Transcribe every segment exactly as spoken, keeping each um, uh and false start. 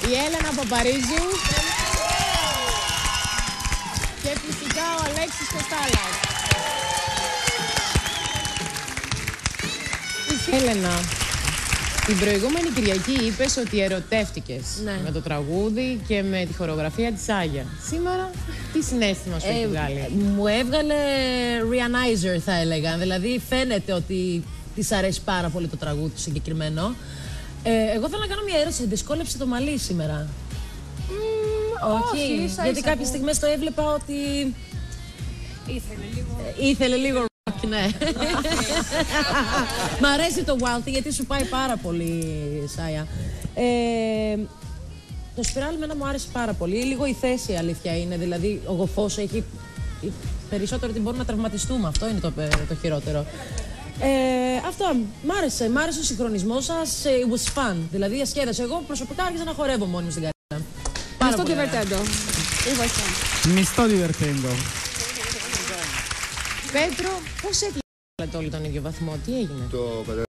η Έλενα Παπαρίζου και φυσικά ο Αλέξης Κοστάλας. Έλενα, την προηγούμενη Κυριακή είπες ότι ερωτεύτηκες ναι. με το τραγούδι και με τη χορογραφία της Άγια. Σήμερα, τι συναίσθημα σου ε, έχει βγάλει? Μου έβγαλε Rihannizer, θα έλεγα. Δηλαδή, φαίνεται ότι της αρέσει πάρα πολύ το τραγούδι του συγκεκριμένο. Ε, εγώ θέλω να κάνω μια ερώτηση. Δυσκόλεψε το μαλλί σήμερα? Mm, όχι, όχι ίσα, γιατί κάποιες που... στιγμές το έβλεπα ότι... Ήθελε λίγο... Ε, ήθελε λίγο... Ναι. Μ' αρέσει το Wealthy γιατί σου πάει πάρα πολύ, Σάια. Ε, το Spiral εμένα μου άρεσε πάρα πολύ. Λίγο η θέση, αλήθεια είναι. Δηλαδή, ο γοφός έχει περισσότερο ότι μπορούμε να τραυματιστούμε. Αυτό είναι το, το χειρότερο. Ε, αυτό, μ' άρεσε. Μ' άρεσε ο συγχρονισμός σας. It was fun. Δηλαδή, ασχέδασε. Εγώ προσωπικά άρχισα να χορεύω μόνη μου στην καρδιά. Mi sto divertendo. Mi sto divertendo. Πέτρο, πώς έκλεισατε όλοι τον ίδιο βαθμό, τι έγινε? Το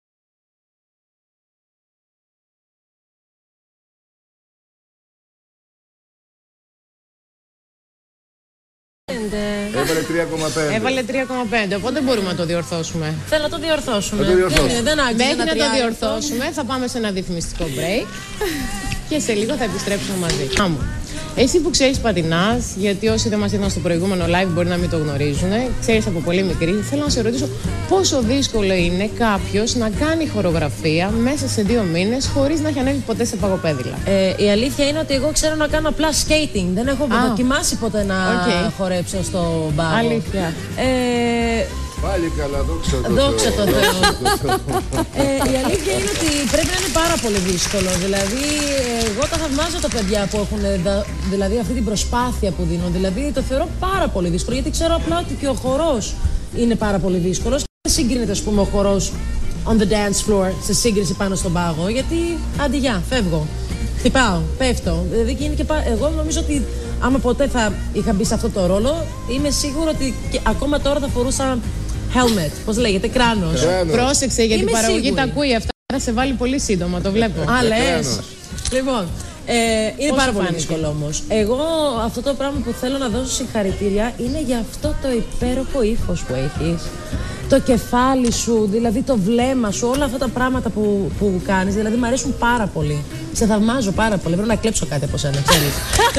Έβαλε τρία κόμμα πέντε. Έβαλε τρία κόμμα πέντε, οπότε μπορούμε να το διορθώσουμε. Θέλω να το διορθώσουμε. Να το διορθώσουμε. Δεν, δεν Μέχρι να, να το διορθώσουμε, θα πάμε σε ένα διαφημιστικό break και σε λίγο θα επιστρέψουμε μαζί. Άμμο. Εσύ που ξέρεις πατινάς, γιατί όσοι δεν μας είδαν στο προηγούμενο live μπορεί να μην το γνωρίζουν, ξέρεις από πολύ μικρή, θέλω να σε ρωτήσω πόσο δύσκολο είναι κάποιος να κάνει χορογραφία μέσα σε δύο μήνες χωρίς να έχει ανέβει ποτέ σε παγοπέδιλα. Ε, η αλήθεια είναι ότι εγώ ξέρω να κάνω απλά skating. Δεν έχω ah. δοκιμάσει ποτέ να okay. χορέψω στο πάγο. Αλήθεια. Ε, Πάλι καλά, δόξα τω Θεώ. Δόξα τω Θεώ. ε, η αλήθεια είναι ότι πρέπει να είναι πάρα πολύ δύσκολο. Δηλαδή, εγώ τα θαυμάζω τα παιδιά που έχουν δηλαδή, αυτή την προσπάθεια που δίνουν. Δηλαδή, το θεωρώ πάρα πολύ δύσκολο. Γιατί ξέρω απλά ότι και ο χορός είναι πάρα πολύ δύσκολος. Δεν συγκρίνεται, ας πούμε, ο χορός on the dance floor σε σύγκριση πάνω στον πάγο. Γιατί, άντε γεια, φεύγω. Χτυπάω, πέφτω. Δηλαδή, και είναι και πά... Εγώ νομίζω ότι άμα ποτέ θα είχα μπει σε αυτό το ρόλο, είμαι σίγουρο ότι και ακόμα τώρα θα φορούσα helmet, πώς λέγεται, κράνος. Κράνος. Πρόσεξε, γιατί Είμαι η παραγωγή σίγουρη. τα ακούει αυτά. Θα σε βάλει πολύ σύντομα, το βλέπω. Α, λες. Λοιπόν, ε, είναι Πόσο πάρα πολύ φάνηκε? δύσκολο όμως. Εγώ αυτό το πράγμα που θέλω να δώσω συγχαρητήρια είναι για αυτό το υπέροχο ύφος που έχεις. Το κεφάλι σου, δηλαδή το βλέμμα σου, όλα αυτά τα πράγματα που, που κάνεις, δηλαδή μου αρέσουν πάρα πολύ. Σε θαυμάζω πάρα πολύ. Πρέπει να κλέψω κάτι από σένα, ξέρεις.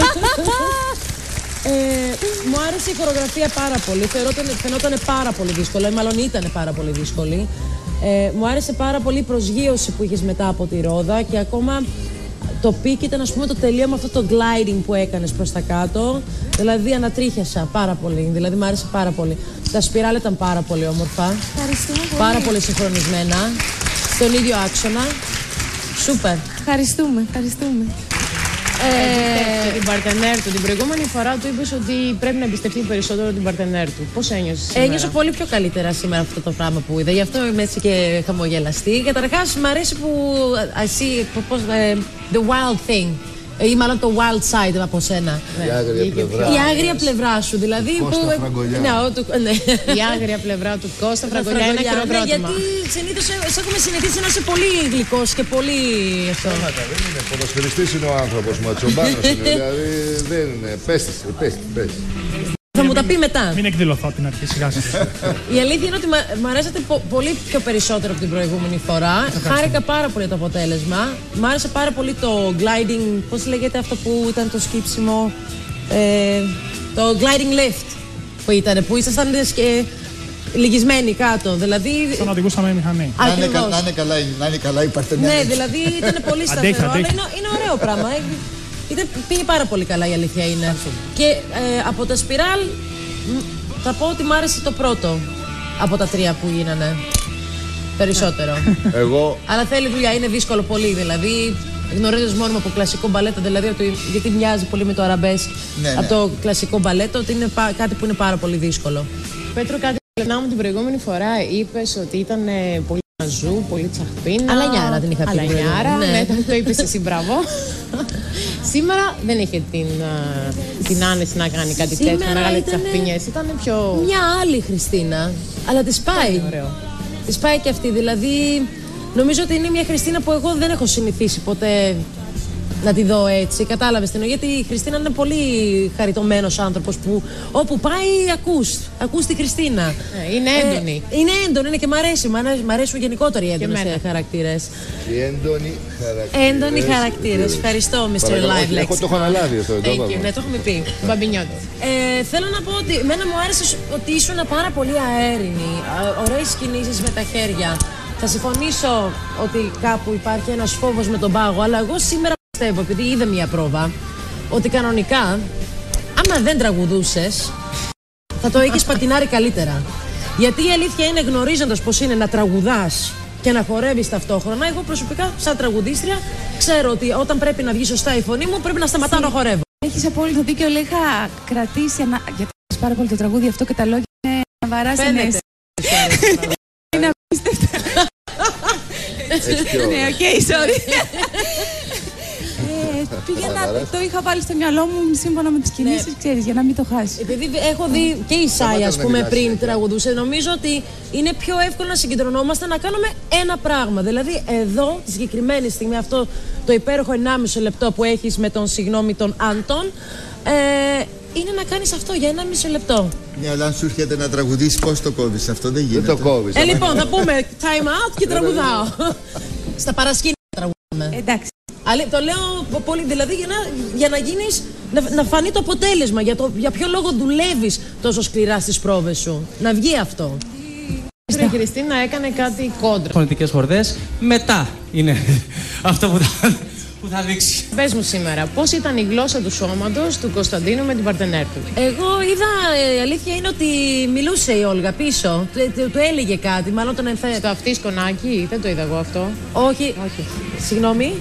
Ε, μου άρεσε η χορογραφία πάρα πολύ. Φαινόταν πάρα πολύ δύσκολο, ή μάλλον ήταν πάρα πολύ δύσκολη. Ε, μου άρεσε πάρα πολύ η προσγείωση που είχες μετά από τη ρόδα και ακόμα το πικ ήταν, ας πούμε, το τελείωμα αυτό το gliding που έκανες προς τα κάτω. Δηλαδή ανατρίχιασα πάρα πολύ, δηλαδή μου άρεσε πάρα πολύ. Τα σπιράλ ήταν πάρα πολύ όμορφα. Ευχαριστούμε πολύ. Πάρα πολύ συγχρονισμένα. Στον ίδιο άξονα. Σούπερ. Ευχαριστούμε, ευχαριστούμε. Ε, και την παρτενέρ του. Την προηγούμενη φορά του είπες ότι πρέπει να εμπιστευτεί περισσότερο την παρτενέρ του. Πώς ένιωσες σήμερα? Ένιωσα πολύ πιο καλύτερα σήμερα αυτό το πράγμα που είδα. Γι' αυτό είμαι έτσι και χαμογελαστή. Καταρχάς, μου αρέσει που I see, πώς, uh, the wild thing. Ή μάλλον το wild side από σένα. Η άγρια πλευρά. Η άγρια πλευρά σου, δηλαδή. Κώστα που... Φραγκολιά. Ναι, ο, του... ναι. Η άγρια πλευρά του Κώστα Φραγκολιά είναι χειροκρότημα. Ναι, γιατί συνήθως σε έχουμε συνηθίσει να είσαι πολύ γλυκός και πολύ αυτό. Σταμάτα, δεν είναι. Ποδοσφαιριστής είναι ο άνθρωπος, ματσομπάνος είναι. Δηλαδή δεν είναι. Πες τη, πες τη, πες τη. Θα μου τα πει μετά. Μην εκδηλωθώ από την αρχή, σιγά σιγά. Η αλήθεια είναι ότι μου αρέσατε πο πολύ πιο περισσότερο από την προηγούμενη φορά. Χάρηκα πάρα πολύ το αποτέλεσμα. Μ' άρεσε πάρα πολύ το gliding, πώς λέγεται αυτό που ήταν το σκύψιμο. Ε, το gliding lift που ήταν, που ήσασταν και λυγισμένοι κάτω. Δηλαδή. Σαν να οδηγούσαμε μηχανή. Να είναι, κα, να είναι καλά, να είναι καλά η παρτενέρ. Ναι, δηλαδή ήταν πολύ σταθερό, Αντέχει, αλλά αντέχει. είναι, είναι ωραίο πράγμα. Ήταν, πήγε πάρα πολύ καλά, η αλήθεια είναι. Και ε, από τα σπιράλ θα πω ότι μ' άρεσε το πρώτο από τα τρία που γίνανε. Περισσότερο. Εγώ. Αλλά θέλει δουλειά, είναι δύσκολο πολύ. Δηλαδή, γνωρίζεις μόνο από κλασικό μπαλέτο, δηλαδή, ότι, γιατί μοιάζει πολύ με το αραμπέσκ. Ναι, ναι. Από το κλασικό μπαλέτο, ότι είναι πα, κάτι που είναι πάρα πολύ δύσκολο. Πέτρο, κάτι που μου την προηγούμενη φορά είπες ότι ήταν ε, πολύ μαζού, πολύ τσαχπίνα. Αλανιάρα την είχα πει. Αλανιάρα, Ναι. ναι, το είπες εσύ, μπράβο. Σήμερα δεν είχε την, uh, την άνεση να κάνει κάτι Σήμερα τέτοιο, μεγάλες ήτανε τσαχπίνιες. Ήταν πιο... Μια άλλη Χριστίνα, αλλά τη πάει. Τη πάει και αυτή. Δηλαδή, νομίζω ότι είναι μια Χριστίνα που εγώ δεν έχω συνηθίσει ποτέ να τη δω έτσι. Κατάλαβες τι εννοώ. Γιατί η Χριστίνα είναι πολύ χαριτωμένος άνθρωπος που όπου πάει ακούς. Ακούς τη Χριστίνα. Ε, είναι έντονη. Ε, είναι έντονη, είναι και μ' αρέσει. Μ' αρέσουν γενικότερα οι έντονες χαρακτήρες. Οι έντονοι χαρακτήρες. Έντονοι χαρακτήρες. Ευχαριστώ, μίστερ Livelex. Εγώ το έχω αναλάβει αυτό. Thank you. Ναι, το έχουμε πει. Μπαμπινιώτη. Ε, θέλω να πω ότι εμένα μου άρεσε ότι ήσουν πάρα πολύ αέρινη. Ωραίες κινήσεις με τα χέρια. Θα συμφωνήσω ότι κάπου υπάρχει ένας φόβος με τον πάγο, αλλά εγώ σήμερα πιστεύω, επειδή είδα μια πρόβα, ότι κανονικά, άμα δεν τραγουδούσες, θα το είχες πατινάρει καλύτερα. Γιατί η αλήθεια είναι, γνωρίζοντας πως είναι να τραγουδάς και να χορεύεις ταυτόχρονα, εγώ προσωπικά, σαν τραγουδίστρια, ξέρω ότι όταν πρέπει να βγει σωστά η φωνή μου, πρέπει να σταματάω να χορεύω. Έχεις απόλυτο δίκιο. Είχα κρατήσει ανα... γιατί μου πάρα πολύ το τραγούδι αυτό και τα λόγια είναι να βαράς ενές. Είναι απίστευτα. Ναι, οκ, sorry. Πήγαινα, το είχα βάλει στο μυαλό μου σύμφωνα με τις κινήσεις, ξέρεις, για να μην το χάσει. Επειδή έχω δει και η Σάι, ας πούμε, πριν τραγουδούσε, νομίζω ότι είναι πιο εύκολο να συγκεντρωνόμαστε να κάνουμε ένα πράγμα. Δηλαδή, εδώ, τη συγκεκριμένη στιγμή, αυτό το υπέροχο ενάμιση λεπτό που έχεις με τον, συγγνώμη, τον Άντων, ε, είναι να κάνεις αυτό για ένα μισό λεπτό. Ναι, αλλά αν σου έρχεται να τραγουδήσεις, πώς το κόβεις, αυτό δεν γίνεται. Δεν το κόβεις. Ε, λοιπόν, θα πούμε time out και τραγουδάω. Στα παρασκήνια τραγουδάμε. Εντάξει. Αλλά το λέω πολύ, δηλαδή για να, για να γίνεις, να, να φανεί το αποτέλεσμα, για, το, για ποιο λόγο δουλεύεις τόσο σκληρά στις πρόβες σου. Να βγει αυτό. Η Χριστίνα έκανε κάτι κόντρα. Φωνητικές χορδές, μετά είναι αυτό που θα, που θα δείξει. Πες μου σήμερα, πώς ήταν η γλώσσα του σώματος του Κωνσταντίνου με την παρτενέρ του? Εγώ είδα, η αλήθεια είναι ότι μιλούσε η Όλγα πίσω, του, του, του έλεγε κάτι, μάλλον τον ενθέ... Στο αυτή σκονάκι, δεν το είδα εγώ αυτό. Όχι, Όχι. Συγγνώμη.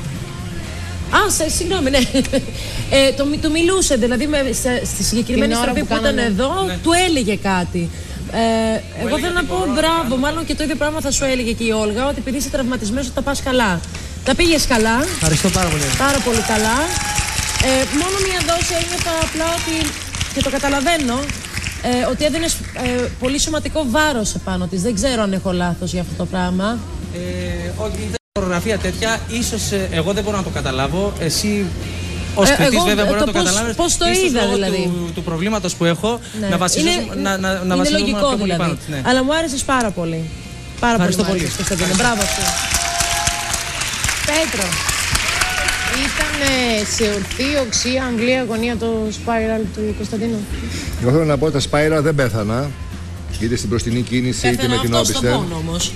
Α, σε, συγγνώμη, ναι. Ε, το, του μιλούσε, δηλαδή με, σε, στη συγκεκριμένη στροφή που, που ήταν εδώ, ναι. Του έλεγε κάτι. Ε, εγώ θέλω να πω μπράβο, μάλλον και το ίδιο πράγμα θα σου έλεγε και η Όλγα, ότι επειδή είσαι τραυματισμένος θα τα πας καλά. Τα πήγες καλά. Ευχαριστώ πάρα πολύ. Πάρα πολύ καλά. Ε, μόνο μια δόση ένιωθα απλά ότι, και το καταλαβαίνω, ε, ότι έδινες ε, πολύ σωματικό βάρος επάνω της. Δεν ξέρω αν έχω λάθος για αυτό το πράγμα. Ε, όχι, φωτογραφία τέτοια, ίσως ε, εγώ δεν μπορώ να το καταλάβω. Εσύ, ως ε, κριτής, βέβαια, μπορεί το να το πώς, καταλάβεις. Πώς το ίσως είδα, λόγω δηλαδή. Του, του προβλήματος που έχω, ναι. να βασίζομαι είναι, να, να, να είναι λογικό, πιο πολύ δηλαδή. πάνω της. Ναι. Αλλά μου άρεσες πάρα πολύ. Πάρα Ευχαριστώ πολύ. πολύ. Κωνσταντίνε. Μπράβο σου. Πέτρο, ήταν σε ορθή οξύ Αγγλία αγωνία το Spiral του Κωνσταντίνου? Εγώ θέλω να πω ότι τα Spiral δεν πέθανα. Είτε στην μπροστινή κίνηση είτε με την όπισθεν. Πέθανα αυτό στον πόνο όμως.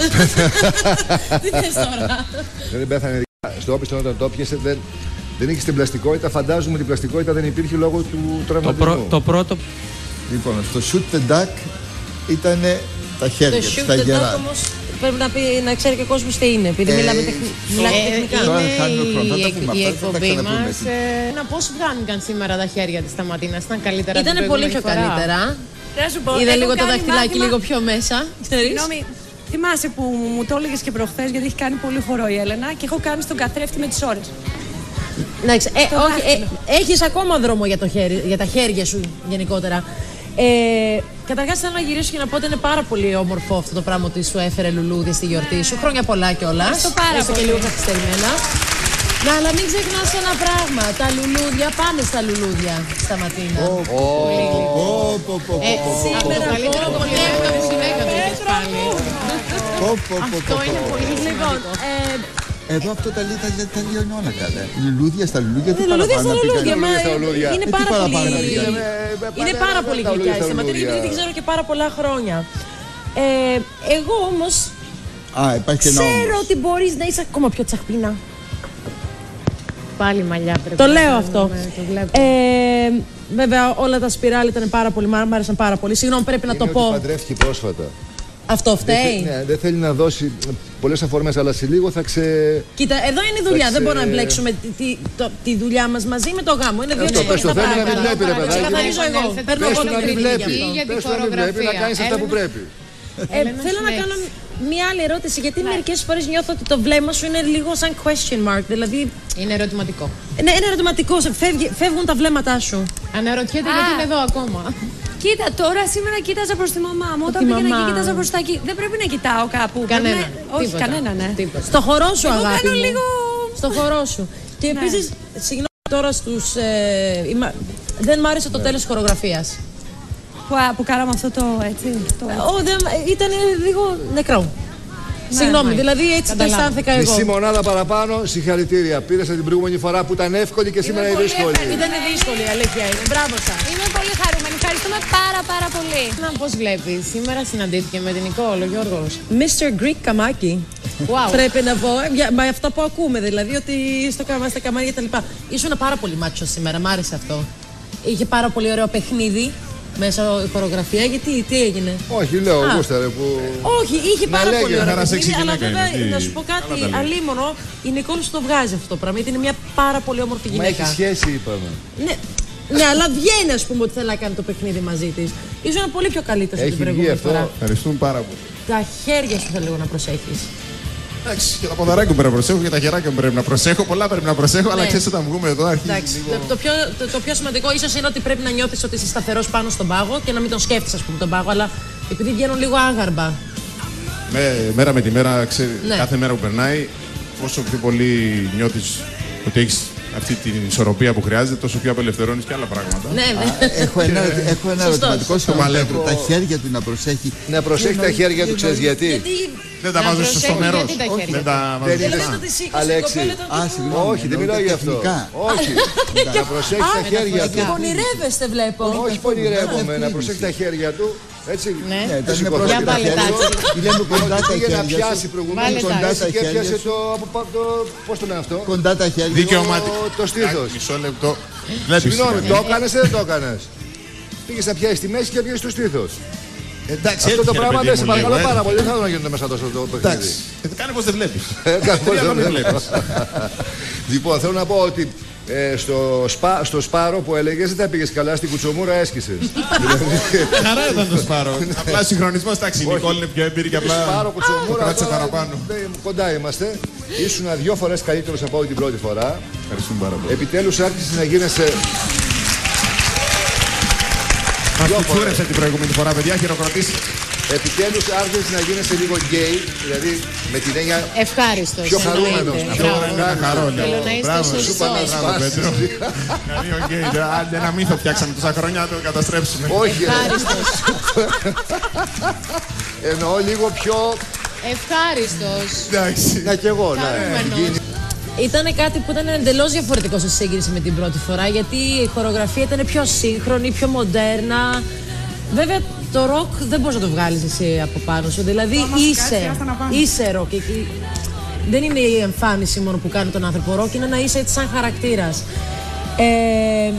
Τι θες τώρα? Δεν πέθανε. Στο όπισθεν όταν το πιέσε δεν, δεν είχε την πλαστικότητα. Φαντάζομαι ότι η πλαστικότητα δεν υπήρχε λόγω του τραυματισμού. Το, πρω, το πρώτο. Λοιπόν, στο shoot the duck ήταν τα χέρια Το της, shoot τα the γερά. duck όμως πρέπει να, πει, να ξέρει και ο κόσμος τι είναι, επειδή Ε, μιλάμε τεχνη- μιλάμε Ε, τεχνικά. Τώρα χάνουμε χρόνο, θα τα η, πούμε η αυτά, θα τα εκπομπή ξαναπούμε. μας. Ε, να πώς βγάνηκαν σήμερα τα χέρια της Σταματίνας? Ήταν καλύτερα από την Ήταν πολύ προηγούμενη πιο φορά? καλύτερα. Να σου πω, Είδα έχω λίγο το κάνει δαχτυλάκι μάθημα- λίγο πιο μέσα. Ξέρεις. Συγγνώμη, θυμάσαι που μου το έλεγες και προχθές, γιατί έχει κάνει πολύ χορό η Έλενα και έχω κάνει στον καθρέφτη με τις ώρες. Να ξε- ε, Το όχι, ε, δάχτυλο. έχεις ακόμα δρόμο για, το χέρι, για τα χέρια σου γενικότερα. Ε, Καταρχάς θέλω να γυρίσω και να πω ότι είναι πάρα πολύ όμορφο αυτό το πράγμα ότι σου έφερε λουλούδι στη γιορτή σου. Χρόνια πολλά κιόλας. Ευχαριστώ πάρα Έστω και πολύ. λίγο καθυστερημένα. Να, αλλά μην ξεχνάς ένα πράγμα. Τα λουλούδια, πάμε στα λουλούδια, Σταματίνα. Πω, πω, πω, πω, Ε, πω, πω, από το καλύτερο κολλιέγιο της συνέχεια του είχες πάλι. πω, πω, πω, Αυτό πω, είναι πω. πολύ Λοιπόν, σημαντικό. ε, Εδώ αυτό τα λέει, τα, τα λιώνει όλα καλά. Λουλούδια στα λουλούδια, τι τα λουλούδια παραπάνω στα να πει λουλούδια, κανείς. μα Λουλούδια στα λουλούδια. είναι Ε, τι πάρα παραπάνω να πει πολύ. κανείς. Είναι πάρα πολύ γλυκιά η Σταματίνα, επειδή την ξέρω και πάρα πολλά χρόνια. Ε, εγώ όμως Α, υπάρχει και ένα ξέρω όμως. ότι μπορείς να είσαι ακόμα πιο τσαχπίνα. Πάλι μαλλιά πρέπει Το να λέω κάνουμε, αυτό. Το βλέπω. Ε, βέβαια όλα τα σπιράλ ήταν πάρα πολύ, μ' άρεσαν πάρα πολύ. Συγγνώμη, πρέπει να Είναι το ότι πω. παντρεύτηκε πρόσφατα. Αυτό Δεν, θε- φταίει. ναι, δεν θέλει να δώσει πολλές αφορμές, αλλά σε λίγο θα ξε... Κοίτα, εδώ είναι η δουλειά. Εντάξει, Δεν μπορούμε να ε, μπλέξουμε τη, τη, το- τη δουλειά μας μαζί με το γάμο. Είναι δύο Αυτό, πες το, ξεχωριστά θέλει να μην πράγματα. βλέπει, ρε παιδάκι. Ξεκαθαρίζω εγώ. Παίρνω Πες εγώ του την να μην κριτική βλέπει. γι' αυτό. για τη Πες του να μην βλέπει, να χορογραφία. κάνεις αυτά που Έλενα. πρέπει. Ε, Έλενα, θέλω να συνέχισε. κάνω μια άλλη ερώτηση, γιατί μερικές φορές νιώθω ότι το βλέμμα σου είναι λίγο σαν question mark. Δηλαδή, Είναι ερωτηματικό. ναι, είναι ερωτηματικό, σε φεύγει- φεύγουν τα βλέμματά σου. Αναρωτιέται Α. γιατί είναι εδώ ακόμα. Κοίτα, τώρα σήμερα κοίταζα προς τη μαμά μου. Όταν Τη πήγαινα μαμά. εκεί, κοίταζα προς τα εκεί. Δεν πρέπει να κοιτάω κάπου. Πρέπει Κανένα. να- Όχι, Τίποτα. κανένα, ναι. Τίποτα. Στο χορό σου, Εγώ αγάπη κάνω μου. λίγο. Στο χορό σου. Και επίσης, συγγνώμη τώρα στους... Ε, είμα, δεν μ' άρεσε το ναι. τέλος της χορογραφίας. Που, που κάναμε αυτό το έτσι. Το... Oh, ήταν λίγο νεκρό. Ναι, συγγνώμη, ναι. δηλαδή έτσι το αισθάνθηκα εγώ. Μισή μονάδα παραπάνω, συγχαρητήρια. Πήρες την προηγούμενη φορά που ήταν εύκολη και σήμερα είναι δύσκολη. Ήταν δύσκολη, αλήθεια είναι. Μπράβο σας. Είμαι πολύ χαρούμενη. Ευχαριστούμε πάρα πάρα πολύ. Να, πώς βλέπεις, σήμερα συναντήθηκε με την Νικόλ, ο Γιώργος. μίστερ Greek Καμάκι. Wow. Πρέπει να πω, με αυτά που ακούμε, δηλαδή ότι στο στα καμάρια και τα λοιπά. Ήσουν πάρα πολύ μάτσο σήμερα, μ' άρεσε αυτό. Είχε πάρα πολύ ωραίο παιχνίδι. Μέσα η χορογραφία, γιατί, τι έγινε. Όχι, λέω, γούσταρε που... Όχι, είχε πάρα λέγε, πολύ ωραία παιχνίδι, αλλά βέβαια, είναι, να σου πω κάτι, αλίμονο, η Νικόλ σου το βγάζει αυτό το πράγμα, γιατί είναι μια πάρα πολύ όμορφη γυναίκα. Μα έχει σχέση, είπαμε. Ναι, ναι, αλλά βγαίνει, ας πούμε, ότι θέλει να κάνει το παιχνίδι μαζί της. Ήσουν πολύ πιο καλύτερη από την προηγούμενη φορά. Ευχαριστούμε πάρα πολύ. Τα χέρια σου θέλω να προσέχεις. Εντάξει, και τα ποδαράκια μου πρέπει να προσέχω και τα χεράκια μου πρέπει να προσέχω. Πολλά πρέπει να προσέχω, ναι. αλλά ξέρεις όταν βγούμε εδώ αρχίζει λίγο... το, πιο, το, το πιο σημαντικό ίσως είναι ότι πρέπει να νιώθεις ότι είσαι σταθερός πάνω στον πάγο και να μην τον σκέφτεσαι, ας πούμε, τον πάγο, αλλά επειδή βγαίνουν λίγο άγαρμπα. Με, μέρα με τη μέρα, ξέρει, ναι. κάθε μέρα που περνάει, όσο πιο πολύ νιώθεις ότι έχεις αυτή την ισορροπία που χρειάζεται, τόσο πιο απελευθερώνεις και άλλα πράγματα. Ναι, ναι. Α, έχω ένα, έχω ένα ερωτηματικό στο Πέτρο. Τα χέρια του να προσέχει. Να προσέχει τα χέρια του, ξέρεις γιατί. γιατί... Δεν τα βάζω στο μέρος. Δεν τα βάζω. Αλέξη. Όχι, δεν μιλάω για αυτό. Όχι. Να προσέχει τα χέρια του. Πονηρεύεστε, βλέπω. Όχι, πονηρεύομαι. Να προσέχει τα χέρια του. Έτσι. Ναι, για πάλι Λέμε κοντά τα χέρια. Για να πιάσει προηγουμένως και έπιασε το... Πώς το λένε αυτό. Κοντά τα χέρια. Δικαιωματικά. Το στήθος. Μισό λεπτό. Συγγνώμη, το έκανες ή δεν το έκανες. Πήγες να πιάσεις τη μέση και πιάσεις το στήθος. Εντάξει, αυτό το πράγμα δεν σε παρακαλώ πάρα πολύ. Δεν θα δω να γίνονται μέσα τόσο το παιχνίδι. Εντάξει. Κάνε πως δεν βλέπεις. Κάνε δεν βλέπεις. Λοιπόν, θέλω να πω ότι Ε, στο, σπα, στο Σπάρο που έλεγες δεν τα πήγες καλά, στην Κουτσομούρα έσκησες. Χαρά ήταν το Σπάρο. Απλά συγχρονισμός, εντάξει, η Νικόλ είναι πιο έμπειρη και απλά Σπάρο, Κουτσομούρα, κράτησε παραπάνω. Κοντά είμαστε. Ήσουν δύο φορές καλύτερος από την πρώτη φορά. Ευχαριστούμε πάρα πολύ. Επιτέλους άρχισες να γίνεσαι... Μας κουτσούρεψε την προηγούμενη φορά, παιδιά, χειροκροτήσει. Επιτέλους άρχισες να γίνεσαι λίγο γκέι, δηλαδή με την έννοια ευχάριστος, πιο χαρούμενος. Αυτό είναι ένα χαρό, θέλω να είστε σωστός. Μπράβο, Πέτρο. Να λίγο γκέι, άντε ένα μύθο φτιάξαμε τόσα χρόνια να το καταστρέψουμε. Όχι, ευχάριστος. Εννοώ λίγο πιο... Ευχάριστος. Εντάξει. Να κι εγώ, να. Ήταν κάτι που ήταν εντελώς διαφορετικό σε σύγκριση με την πρώτη φορά, γιατί η χορογραφία ήταν πιο σύγχρονη, πιο μοντέρνα. Βέβαια, το ροκ δεν μπορείς να το βγάλεις εσύ από πάνω σου. Δηλαδή, είσαι, είσαι ροκ. Δεν είναι η εμφάνιση μόνο που κάνει τον άνθρωπο. Ροκ είναι να είσαι έτσι σαν χαρακτήρας. Ε,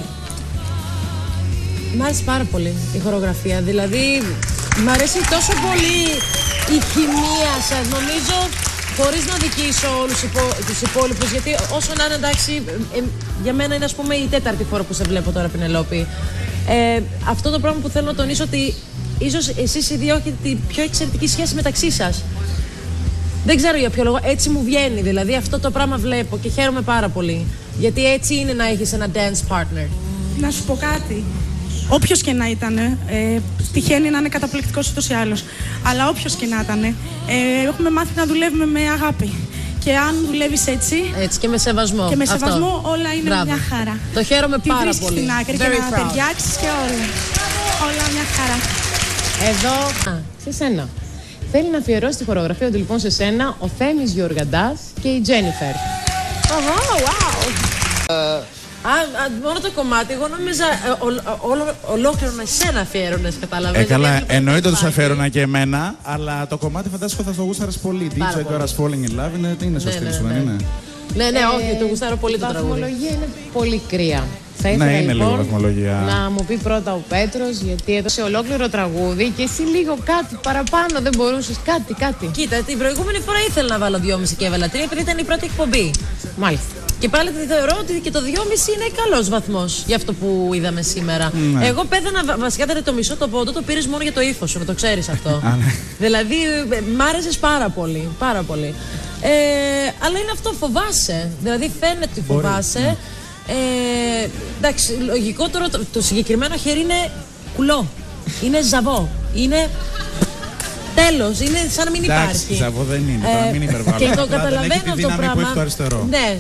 μ' άρεσε πάρα πολύ η χορογραφία. Δηλαδή, μ' αρέσει τόσο πολύ η χημεία σας. Νομίζω, χωρίς να δικήσω όλους τους υπόλοιπους, γιατί όσο να είναι εντάξει, ε, για μένα είναι ας πούμε η τέταρτη φορά που σε βλέπω τώρα, Πινελόπη. Ε, αυτό το πράγμα που θέλω να τονίσω ότι ίσως εσείς οι δύο έχετε την πιο εξαιρετική σχέση μεταξύ σας. Δεν ξέρω για ποιο λόγο, έτσι μου βγαίνει. Δηλαδή αυτό το πράγμα βλέπω και χαίρομαι πάρα πολύ. Γιατί έτσι είναι να έχεις ένα dance partner. Να σου πω κάτι. Όποιος και να ήταν, ε, τυχαίνει να είναι καταπληκτικός ούτως ή άλλως. Αλλά όποιος και να ήταν, ε, έχουμε μάθει να δουλεύουμε με αγάπη. Και αν δουλεύεις έτσι. Έτσι και με σεβασμό. Και με σεβασμό αυτό. όλα είναι Μπράβο. μια χαρά. Το χαίρομαι Τη πάρα πολύ. Στην άκρη Very και να proud. ταιριάξεις και όλα. Όλα μια χαρά. Εδώ, α, σε σένα. Θέλει να αφιερώσει τη χορογραφία του λοιπόν σε σένα ο Θέμης Γεωργαντάς και η Τζένιφερ. Oh, wow. Α, α, μόνο το κομμάτι, εγώ νόμιζα ε, ο, ο, ο, ολόκληρο με σένα αφιέρωνες, καταλαβαίνεις. Ε, καλά, εννοείται ότι τους αφιέρωνα και εμένα, αλλά το κομμάτι φαντάζομαι θα το γούσταρες πολύ. ντι τζέι Dora's Falling in Love είναι, είναι σωστή ναι, σου, ναι, δεν είναι. Ναι, ναι, Ε, όχι, το γουστάρω πολύ το τραγούδι. Η βαθμολογία είναι πολύ κρύα. Θα ήθελα Ναι, είναι λοιπόν λίγο βαθμολογία. να μου πει πρώτα ο Πέτρος, γιατί έδωσε ολόκληρο τραγούδι και εσύ λίγο κάτι παραπάνω δεν μπορούσες, κάτι, κάτι. Κοίτα, την προηγούμενη φορά ήθελα να βάλω δυόμισι και έβαλα τρία, επειδή ήταν η πρώτη εκπομπή. Μάλιστα. Και πάλι θεωρώ ότι και το δυόμισι είναι καλός βαθμός για αυτό που είδαμε σήμερα. Ναι. Εγώ πέθανα, βασικά ήταν το μισό το πόντο, το πήρες μόνο για το ύφος σου, να το ξέρεις αυτό. Δηλαδή, μ' άρεσες πάρα πολύ, πάρα πολύ. Ε, αλλά είναι αυτό, φοβάσαι. Δηλαδή, φαίνεται ότι φοβάσαι. Ναι. Ε, εντάξει, λογικότερο, το, το συγκεκριμένο χέρι είναι κουλό. Είναι ζαβό. Είναι τέλος, είναι σαν να μην Εντάξει, υπάρχει. ζαβό δεν είναι, ε, να μην υπερβάλλω. Και το Απλά δεν έχει καταλαβαίνω τη αυτό το δύναμη που πράγμα. έχει το αριστερό. Ναι.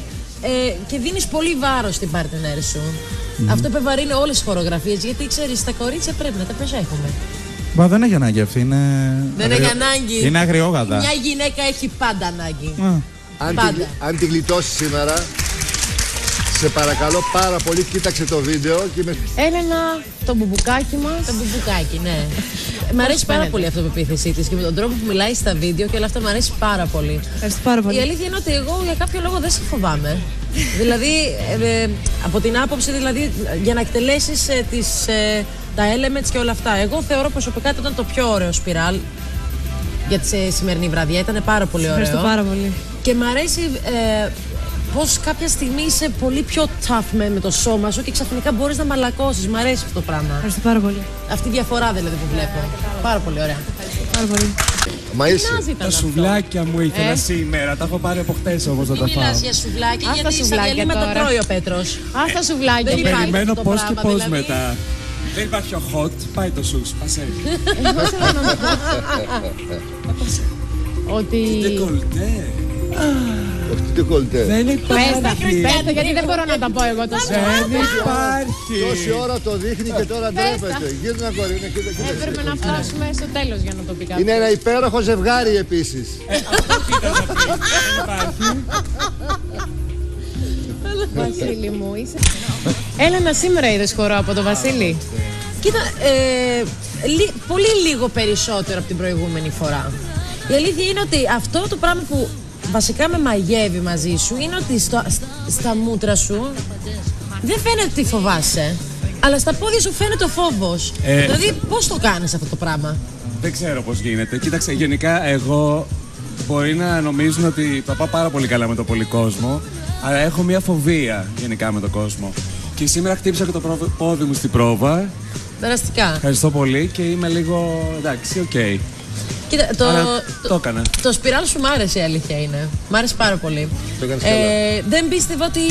ε, και δίνεις πολύ βάρος στην partner σου. Mm-hmm. Αυτό επιβαρύνει όλες τις χορογραφίες, γιατί ξέρεις, τα κορίτσια πρέπει να τα προσέχουμε. Μα δεν έχει ανάγκη αυτή, είναι. Δεν αγριο... έχει ανάγκη. Είναι αγριόγατα. Μια γυναίκα έχει πάντα ανάγκη. Mm. Αν, πάντα. Τη, αν τη γλιτώσει σήμερα, σε παρακαλώ πάρα πολύ, κοίταξε το βίντεο και με... Έλενα, το μπουμπουκάκι μας. Το μπουμπουκάκι, ναι. Μ' αρέσει πάρα πολύ η αυτοπεποίθηση της και με τον τρόπο που μιλάει στα βίντεο και όλα αυτά μου αρέσει πάρα πολύ. πάρα πολύ. Η αλήθεια είναι ότι εγώ για κάποιο λόγο δεν σε φοβάμαι. Δηλαδή, ε, ε, από την άποψη δηλαδή, για να εκτελέσεις ε, τις, ε, τα elements και όλα αυτά. Εγώ θεωρώ προσωπικά ότι ήταν το πιο ωραίο σπιράλ για τη ε, σημερινή βραδιά. Ήταν πάρα πολύ ωραίο. Ευχαριστώ πάρα πολύ. Και μ' αρέσει ε, πως κάποια στιγμή είσαι πολύ πιο tough με, με το σώμα σου και ξαφνικά μπορείς να μαλακώσεις. Μ' αρέσει αυτό το πράγμα. Ευχαριστώ πάρα πολύ. Αυτή η διαφορά δηλαδή που βλέπω. Πάρα πολύ ωραία. Πάρα πολύ. Μα τα σουβλάκια μου ήθελα ε? σήμερα. Τα έχω πάρει από χτες όμως να τα φάω. Μιλάς για σουβλάκια, γιατί στα διαλύματα τρώει ο Πέτρος. Ας τα σουβλάκια. Δεν περιμένω πώς και πώς μετά. Δεν υπάρχει ο hot, πάει το σους, πασέ. Εγώ θέλω να πω ότι... Τι κολλητέ. Δεν υπάρχει. Πες τα, γιατί δεν μπορώ να τα πω εγώ τόσο. Δεν υπάρχει. Τόση ώρα το δείχνει και τώρα ντρέπεται. Γύρνα κορίνα. Έπρεπε να φτάσουμε στο τέλος για να το πει κάποιος. Είναι ένα υπέροχο ζευγάρι επίσης. Αυτό κοίταζα πριν. Δεν υπάρχει. Βασίλη μου, είσαι... Έλενα, σήμερα είδες χορό από το Βασίλη. Κοίτα, ε, λι, πολύ λίγο περισσότερο από την προηγούμενη φορά. Η αλήθεια είναι ότι αυτό το πράγμα που βασικά με μαγεύει μαζί σου είναι ότι στο, στα μούτρα σου δεν φαίνεται ότι φοβάσαι, αλλά στα πόδια σου φαίνεται ο φόβος. Ε, δηλαδή πώς το κάνεις αυτό το πράγμα? Δεν ξέρω πώς γίνεται. Κοίταξε, γενικά εγώ μπορεί να νομίζουν ότι το πάω πάρα πολύ καλά με τον πολύ κόσμο, αλλά έχω μια φοβία γενικά με τον κόσμο. Και σήμερα χτύπησα και το πόδι μου στην πρόβα. Περαστικά. Ευχαριστώ πολύ και είμαι λίγο εντάξει, οκ. Okay. Κοίτα, το, το, το έκανα. Το σπιράλ σου μ' άρεσε, η αλήθεια είναι. Μ' άρεσε πάρα πολύ. Το έκανες ε, καλά. Δεν πίστευα ότι,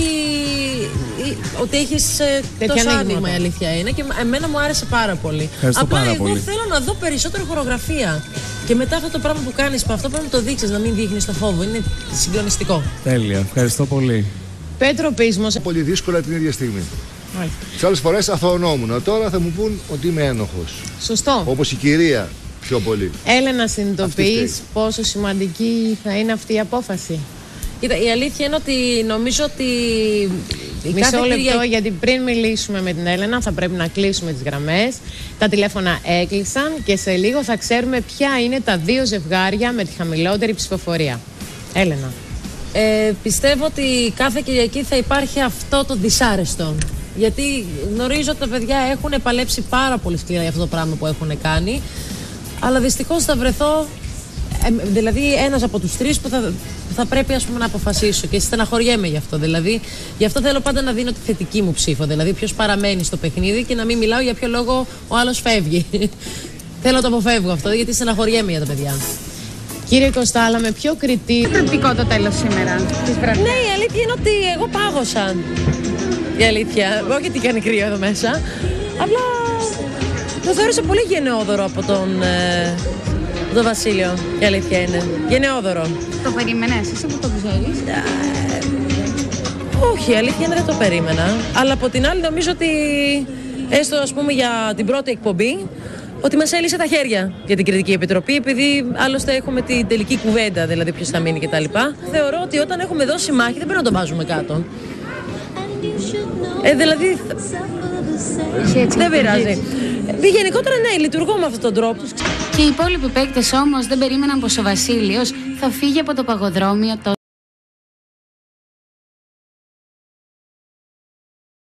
ότι έχεις ε, τόσο άνοιγμα, η αλήθεια είναι. Και εμένα μου άρεσε πάρα πολύ. Ευχαριστώ Απλά πάρα εγώ πολύ. θέλω να δω περισσότερη χορογραφία. Και μετά αυτό το πράγμα που κάνεις, αυτό πρέπει να το δείξεις, να μην δείχνεις το φόβο. Είναι συγκλονιστικό. Τέλεια. Ευχαριστώ πολύ. Πέτρο Πείσμος. Πολύ δύσκολα την ίδια στιγμή. Σε άλλες φορές αθωωνόμουν. Τώρα θα μου πούν ότι είμαι ένοχος. Σωστό. Όπως η κυρία πιο πολύ. Έλενα, συνειδητοποιείς πόσο σημαντική θα είναι αυτή η απόφαση? Κοίτα, η αλήθεια είναι ότι νομίζω ότι... Μισό λεπτό, κυρία... γιατί πριν μιλήσουμε με την Έλενα θα πρέπει να κλείσουμε τις γραμμές. Τα τηλέφωνα έκλεισαν και σε λίγο θα ξέρουμε ποια είναι τα δύο ζευγάρια με τη χαμηλότερη ψηφοφορία. Έλενα. Ε, πιστεύω ότι κάθε Κυριακή θα υπάρχει αυτό το δυσάρεστο. Γιατί γνωρίζω ότι τα παιδιά έχουν παλέψει πάρα πολύ σκληρά για αυτό το πράγμα που έχουν κάνει. Αλλά δυστυχώς θα βρεθώ, ε, δηλαδή ένας από τους τρεις που θα, που θα πρέπει ας πούμε, να αποφασίσω και στεναχωριέμαι γι' αυτό. Δηλαδή, γι' αυτό θέλω πάντα να δίνω τη θετική μου ψήφο. Δηλαδή, ποιος παραμένει στο παιχνίδι και να μην μιλάω για ποιο λόγο ο άλλος φεύγει. Θέλω να το αποφεύγω αυτό, γιατί στεναχωριέμαι για τα παιδιά. Κύριε Κωστάλα, με ποιο κριτήριο... Θετικό το τέλος σήμερα της βραδιάς. Ναι, η αλήθεια είναι ότι εγώ πάγωσα. Η αλήθεια. Όχι γιατί κάνει κρύο εδώ μέσα. Απλά το θεώρησα πολύ γενναιόδωρο από τον, ε, τον Βασίλειο. Η αλήθεια είναι. Γενναιόδωρο. Το περίμενες, εσύ που το ξέρεις? Ε, όχι, η αλήθεια είναι δεν το περίμενα. Αλλά από την άλλη νομίζω ότι έστω ας πούμε για την πρώτη εκπομπή ότι μας έλυσε τα χέρια για την Κριτική Επιτροπή, επειδή άλλωστε έχουμε την τελική κουβέντα, δηλαδή ποιος θα μείνει κτλ. Θεωρώ ότι όταν έχουμε δώσει μάχη δεν πρέπει να το βάζουμε κάτω. Ε, δηλαδή. Έτσι, δεν πειράζει. Ε, γενικότερα ναι, λειτουργώ με αυτόν τον τρόπο. Και οι υπόλοιποι παίκτες όμως δεν περίμεναν πως ο Βασίλειος θα φύγει από το παγοδρόμιο.